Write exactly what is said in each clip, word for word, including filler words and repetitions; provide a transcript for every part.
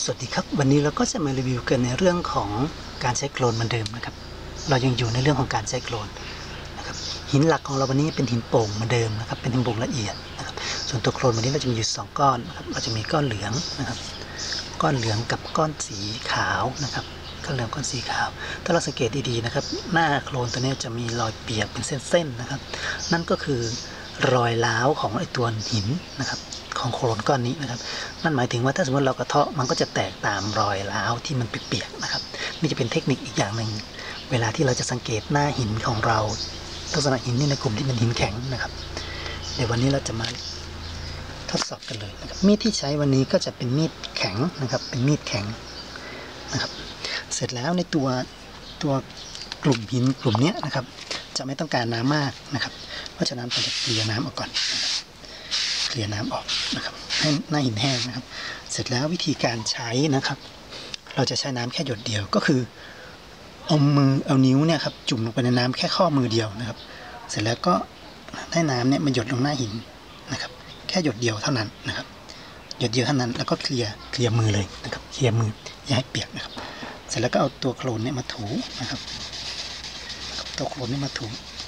สวัสดีครับวันนี้เราก็จะมารีวิวกันในเรื่องของการใช้โคลนเหมือนเดิมนะครับเรายังอยู่ในเรื่องของการใช้โคลนนะครับหินหลักของเราวันนี้เป็นหินโป่งเหมือนเดิมนะครับเป็นหินโป่งละเอียดนะครับส่วนตัวโคลนวันนี้เราจะมีอยู่สองก้อนนะครับเราจะมีก้อนเหลืองนะครับก้อนเหลืองกับก้อนสีขาวนะครับก้อนเหลืองก้อนสีขาวถ้าเราสังเกตดีๆนะครับหน้าโคลนตัวนี้จะมีรอยเปียกเป็นเส้นๆนะครับนั่นก็คือรอยร้าวของไอตัวหินนะครับของโคลนก้อนนี้นะครับนั่นหมายถึงว่าถ้าสมมติเรากระเทาะมันก็จะแตกตามรอยร้าวที่มันเปียกๆนะครับนี่จะเป็นเทคนิคอีกอย่างหนึ่งเวลาที่เราจะสังเกตหน้าหินของเราลักษณะหินนี่ในกลุ่มที่เป็นหินแข็งนะครับเดี๋ยววันนี้เราจะมาทดสอบกันเลยนะครับมีดที่ใช้วันนี้ก็จะเป็นมีดแข็งนะครับเป็นมีดแข็งนะครับเสร็จแล้วในตัวตัวกลุ่มหินกลุ่มนี้นะครับจะไม่ต้องการน้ำมากนะครับเพราะฉะนั้นเราจะเกลี่ยน้ำออกก่อนเกลี่ยน้ำออกนะครับให้หน้าหินแห้งนะครับเสร็จแล้ววิธีการใช้นะครับเราจะใช้น้ำแค่หยดเดียวก็คือเอามือเอานิ้วเนี่ยครับจุ่มลงไปในน้ำแค่ข้อมือเดียวนะครับเสร็จแล้วก็ให้น้ำเนี่ยมันหยดลงหน้าหินนะครับแค่หยดเดียวเท่านั้นนะครับหยดเดียวเท่านั้นแล้วก็เคลียร์เคลียร์มือเลยนะครับเคลียร์มืออย่าให้เปียกนะครับเสร็จแล้วก็เอาตัวโคลนเนี่ยมาถูนะครับตัวโคลนเนี่ยมาถู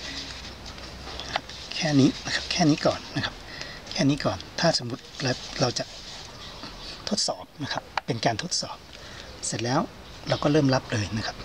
แค่นี้นะครับแค่นี้ก่อนนะครับแค่นี้ก่อนถ้าสมมุติแล้วเราจะทดสอบนะครับเป็นการทดสอบเสร็จแล้วเราก็เริ่มรับเลยนะครับ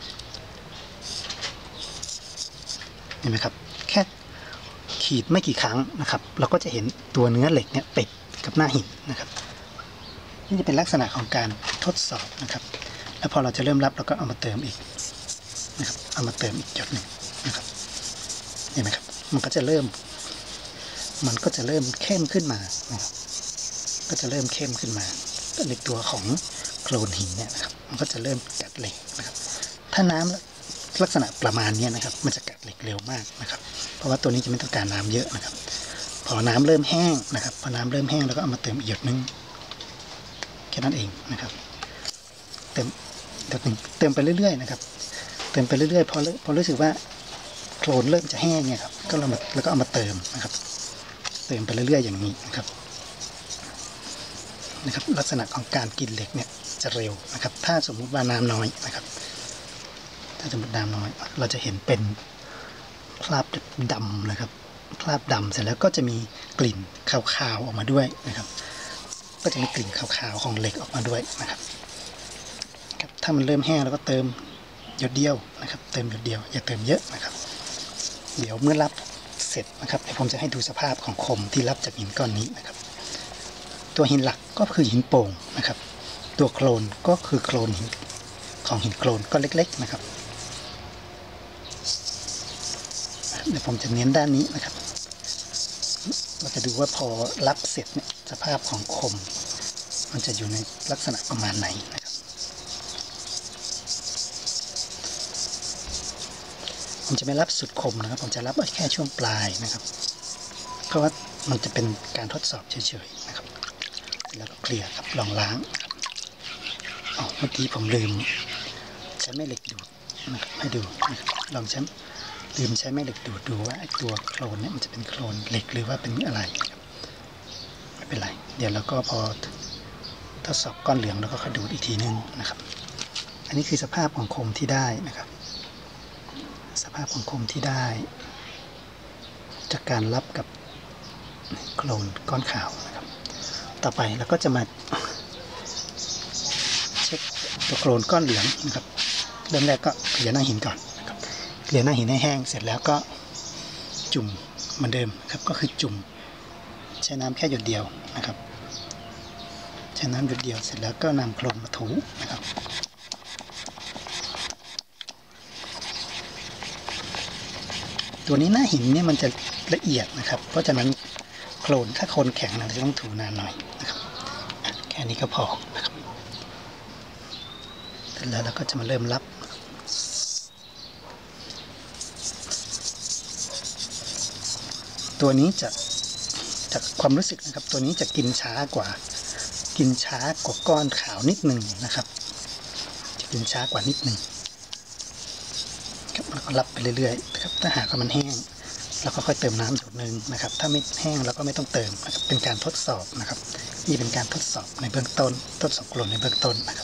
เห็นไหมครับแค่ขีดไม่กี่ครั้งนะครับเราก็จะเห็นตัวเนื้อเหล็กเนี่ยติดกับหน้าหินนะครับนี่จะเป็นลักษณะของการทดสอบนะครับแล้วพอเราจะเริ่มรับเราก็เอามาเติมอีกนะครับเอามาเติมอีกหยดหนึ่งนะครับเห็นไหมครับมันก็จะเริ่มมันก็จะเริ่มเข้มขึ้นมานะครับก็จะเริ่มเข้มขึ้นมาในตัวของโคลนหินเนี่ยนะครับมันก็จะเริ่มกัดเหล็กนะครับถ้าน้ำลักษณะประมาณนี้นะครับมันจะกัดเหล็กเร็วมากนะครับเพราะว่าตัวนี้จะไม่ต้องการน้ำเยอะนะครับพอน้ำเริ่มแห้งนะครับพอน้ำเริ่มแห้งแล้วก็เอามาเติมอีกหยดนึงแค่นั้นเองนะครับเติมหยดนึงเติมไปเรื่อยๆนะครับเติมไปเรื่อยๆพอพอรู้สึกว่าโคลนเริ่มจะแห้งเนี่ยครับก็เรามาแล้วก็เอามาเติมนะครับเติมไปเรื่อยๆอย่างนี้นะครับนะครับลักษณะของการกินเหล็กเนี่ยจะเร็วนะครับถ้าสมมุติว่าน้ำน้อยนะครับถ้าสมมติน้ำน้อยเราจะเห็นเป็นคราบดำเลยครับคราบดำเสร็จแล้วก็จะมีกลิ่นคาวๆออกมาด้วยนะครับก็จะมีกลิ่นคาวๆของเหล็กออกมาด้วยนะครับถ้ามันเริ่มแห้งแล้วก็เติมหยดเดียวนะครับเติมหยดเดียวอย่าเติมเยอะนะครับเดี๋ยวเมื่อรับเสร็จนะครับผมจะให้ดูสภาพของคมที่รับจากหินก้อนนี้นะครับตัวหินหลักก็คือหินโป่งนะครับตัวโคลนก็คือโคลนหินของหินโคลนก้อนเล็กๆนะครับเดี๋ยวผมจะเน้นด้านนี้นะครับเราจะดูว่าพอรับเสร็จเนี่ยสภาพของคมมันจะอยู่ในลักษณะประมาณไหนนะครับผมจะไม่รับสุดคมนะครับผมจะรับแค่ช่วงปลายนะครับเพราะว่ามันจะเป็นการทดสอบเฉยๆนะครับแล้วก็เคลียร์ครับลองล้างอ๋อเมื่อกี้ผมลืมใช้แม่เหล็กดูดนะครับให้ดูนะครับลองใช้ลืมใช้แม่เหล็กดูดดูว่าไอ้ตัวโคลนเนี่ยมันจะเป็นโคลนเหล็กหรือว่าเป็นอะไรนะครับไม่เป็นไรเดี๋ยวเราก็พอทดสอบก้อนเหลืองแล้วก็ดูดอีกทีนึงนะครับอันนี้คือสภาพของคมที่ได้นะครับสภาพของคมที่ได้จากการรับกับโคลนก้อนขาวนะครับต่อไปเราก็จะมาเช็คตัวโคลนก้อนเหลืองนะครับเริ่มแรกก็เกลี่ยหน้าหินก่อนนะครับเกลี่ยหน้าหินให้แห้งเสร็จแล้วก็จุ่มเหมือนเดิมครับก็คือจุ่มใช้น้ำแค่หยดเดียวนะครับใช้น้ำหยดเดียวเสร็จแล้วก็นำโคลนมาถูนะครับตัวนี้หน้าหินเนี่ยมันจะละเอียดนะครับเพราะฉะนั้นโคลนถ้าโคลนแข็งเราจะต้องถูนานหน่อยนะครับแค่นี้ก็พอนะครับเสร็จแล้วเราก็จะมาเริ่มรับตัวนี้จะจากความรู้สึกนะครับตัวนี้จะกินช้ากว่ากินช้ากว่าก้อนขาวนิดหนึ่งนะครับจะกินช้ากว่านิดหนึ่งครับแล้วก็รับไปเรื่อยๆนะครับถ้าหากว่ามันแห้งเราก็ค่อยเติมน้ำหยดนึงนะครับถ้าไม่แห้งเราก็ไม่ต้องเติมนะครับเป็นการทดสอบนะครับนี่เป็นการทดสอบในเบื้องต้นทดสอบโคลนในเบื้องต้นนะครับ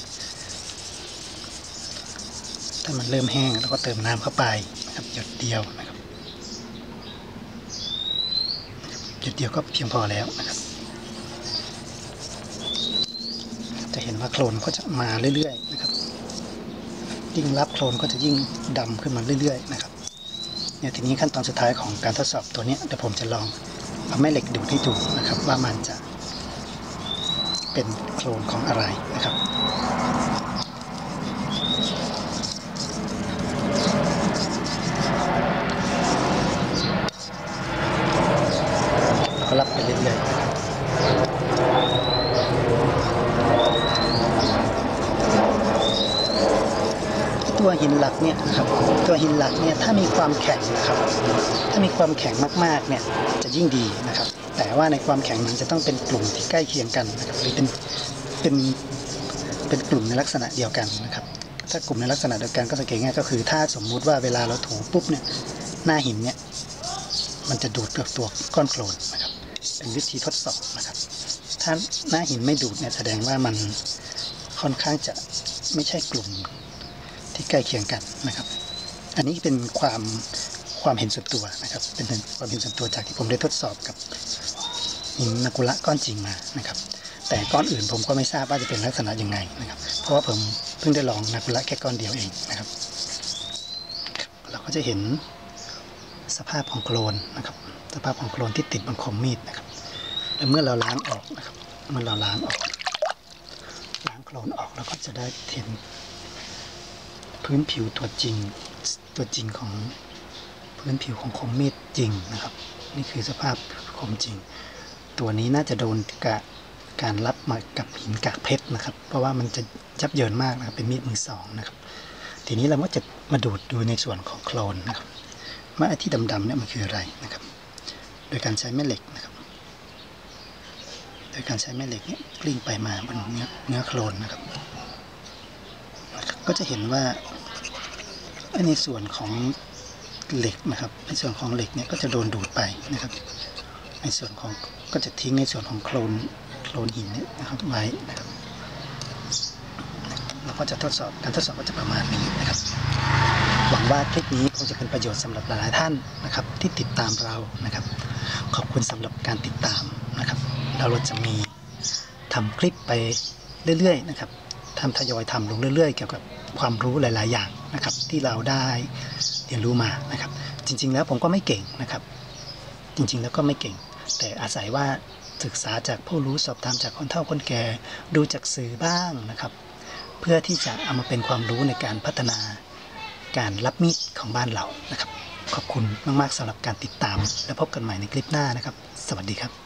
ถ้ามันเริ่มแห้งแล้วก็เติมน้ำเข้าไปนะครับหยดเดียวนะครับหยดเดียวก็เพียงพอแล้วนะครับจะเห็นว่าโคลนก็จะมาเรื่อยๆนะครับยิ่งรับโคลนก็จะยิ่งดำขึ้นมาเรื่อยๆนะครับเนี่ยทีนี้ขั้นตอนสุดท้ายของการทดสอบตัวนี้เดี๋ยวผมจะลองเอาแม่เหล็กดูดให้ดูนะครับว่ามันจะเป็นโคลนของอะไรนะครับแล้วก็รับไปเรื่อยๆตัวหินหลักเนี่ยนะครับตัวหินหลักเนี่ยถ้ามีความแข็งนะครับถ้ามีความแข็งมากๆเนี่ยจะยิ่งดีนะครับแต่ว่าในความแข็งมันจะต้องเป็นกลุ่มที่ใกล้เคียงกันนะครับหรือเป็นเป็นเป็นกลุ่มในลักษณะเดียวกันนะครับถ้ากลุ่มในลักษณะเดียวกันก็สังเกตง่ายก็คือถ้าสมมุติว่าเวลาเราถูปุ๊บเนี่ยหน้าหินเนี่ยมันจะดูดกับตัวก้อนโคลนนะครับเป็นวิธีทดสอบนะครับถ้าหน้าหินไม่ดูดเนี่ยแสดงว่ามันค่อนข้างจะไม่ใช่กลุ่มที่ใกล้เคียงกันนะครับอันนี้เป็นความความเห็นส่วนตัวนะครับเป็นความเห็นส่วนตัวจากที่ผมได้ทดสอบกับหินนากุระก้อนจริงมานะครับแต่ก้อนอื่นผมก็ไม่ทราบว่าจะเป็นลักษณะยังไงนะครับเพราะว่าผมเพิ่งได้ลองนากุระแค่ก้อนเดียวเองนะครับเราก็จะเห็นสภาพของโคลนนะครับสภาพของโคลนที่ติดบนคมมีดนะครับและเมื่อเราล้างออกนะครับเมื่อเราล้างออกล้างโคลนออกเราก็จะได้เห็นพื้นผิวตัวจริงตัวจริงของพื้นผิวของคมมีดจริงนะครับนี่คือสภาพคมจริงตัวนี้น่าจะโดนกับการรับมากับหินกากเพชรนะครับเพราะว่ามันจะยับเยินมากนะครับเป็นมีดมือสองนะครับทีนี้เราก็จะมาดูดดูในส่วนของโคลนนะครับว่าไอ้ที่ดำๆเนี่ยมันคืออะไรนะครับโดยการใช้แม่เหล็กนะครับโดยการใช้แม่เหล็กเนี่ยกลิ้งไปมาบนเนื้อเนื้อโคลนนะครับก็จะเห็นว่าในส่วนของเหล็กนะครับในส่วนของเหล็กเนี่ยก็จะโดนดูดไปนะครับในส่วนของก็จะทิ้งในส่วนของโคลนโคลนหินเนี่ยนะครับไว้นะครับเราก็จะทดสอบการทดสอบก็จะประมาณนี้นะครับหวังว่าคลิปนี้คงจะเป็นประโยชน์สำหรับหลายๆท่านนะครับที่ติดตามเรานะครับขอบคุณสำหรับการติดตามนะครับเราจะมีทำคลิปไปเรื่อยๆนะครับทำทยอยทำลงเรื่อยๆเกี่ยวกับความรู้หลายๆอย่างนะครับที่เราได้เรียนรู้มานะครับจริงๆแล้วผมก็ไม่เก่งนะครับจริงๆแล้วก็ไม่เก่งแต่อาศัยว่าศึกษาจากผู้รู้สอบถามจากคนเฒ่าคนแก่ดูจากสื่อบ้างนะครับเพื่อที่จะเอามาเป็นความรู้ในการพัฒนาการรับมีดของบ้านเรานะครับขอบคุณมากๆสำหรับการติดตามและพบกันใหม่ในคลิปหน้านะครับสวัสดีครับ